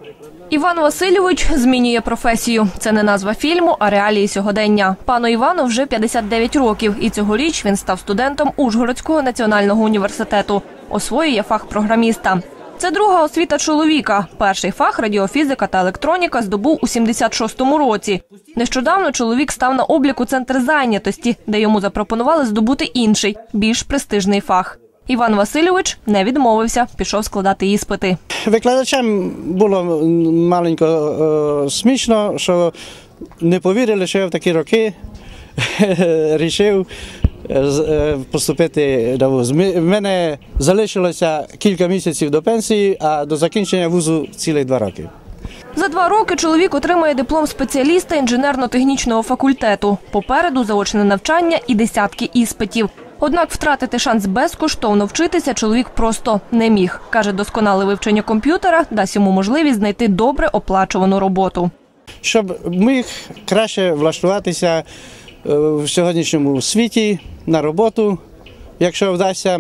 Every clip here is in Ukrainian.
Іван Васильович змінює професію. Це не назва фільму, а реалії сьогодення. Пану Івану вже 59 років, і цьогоріч він став студентом Ужгородського національного університету. Освоює фах програміста. Це друга освіта чоловіка. Перший фах – радіофізика та електроніка – здобув у 76-му році. Нещодавно чоловік став на обліку центр зайнятості, де йому запропонували здобути інший, більш престижний фах. Іван Васильович не відмовився, пішов складати іспити. Викладачам було маленько смішно, що не повірили, що я в такі роки вирішив поступити на вуз. В мене залишилося кілька місяців до пенсії, а до закінчення вузу цілих 2 роки. За 2 роки чоловік отримає диплом спеціаліста інженерно-технічного факультету. Попереду заочне навчання і десятки іспитів. Однак втратити шанс безкоштовно вчитися чоловік просто не міг. Каже, досконале вивчення комп'ютера дасть йому можливість знайти добре оплачувану роботу. Щоб міг краще влаштуватися в сьогоднішньому світі на роботу, якщо вдасться.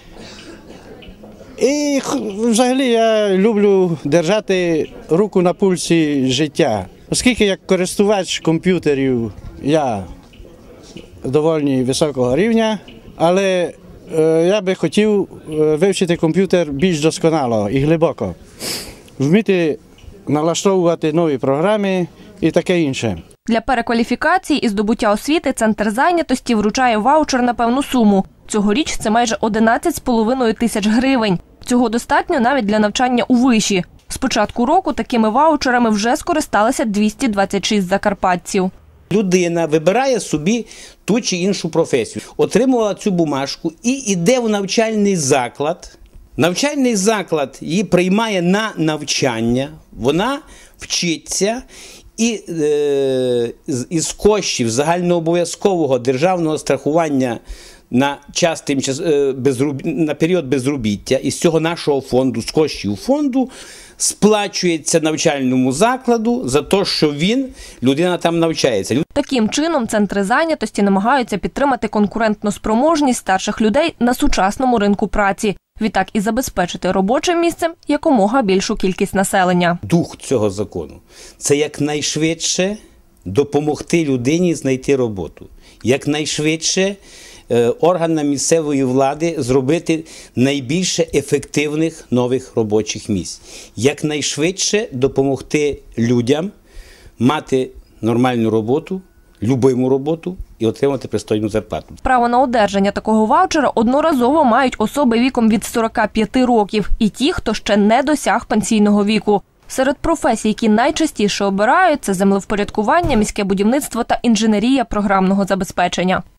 І взагалі я люблю держати руку на пульсі життя. Оскільки як користувач комп'ютерів я доволі високого рівня, але я би хотів вивчити комп'ютер більш досконало і глибоко. Вміти налаштовувати нові програми і таке інше. Для перекваліфікації і здобуття освіти центр зайнятості вручає ваучер на певну суму. Цьогоріч це майже 11,5 тисяч гривень. Цього достатньо навіть для навчання у виші. З початку року такими ваучерами вже скористалися 226 закарпатців. Людина вибирає собі ту чи іншу професію, отримувала цю бумажку і йде в навчальний заклад. Навчальний заклад її приймає на навчання, вона вчиться і із коштів загальнообов'язкового державного страхування на на період безробіття, із цього нашого фонду, з коштів фонду, сплачується навчальному закладу за те, що людина там навчається. Таким чином, центри зайнятості намагаються підтримати конкурентну спроможність старших людей на сучасному ринку праці. Відтак і забезпечити робочим місцем якомога більшу кількість населення. Дух цього закону – це якнайшвидше допомогти людині знайти роботу. Якнайшвидше органам місцевої влади зробити найбільше ефективних нових робочих місць. Якнайшвидше допомогти людям мати нормальну роботу, любиму роботу і отримати пристойну зарплату. Право на одержання такого ваучера одноразово мають особи віком від 45 років і ті, хто ще не досяг пенсійного віку. Серед професій, які найчастіше обирають, це землевпорядкування, міське будівництво та інженерія програмного забезпечення.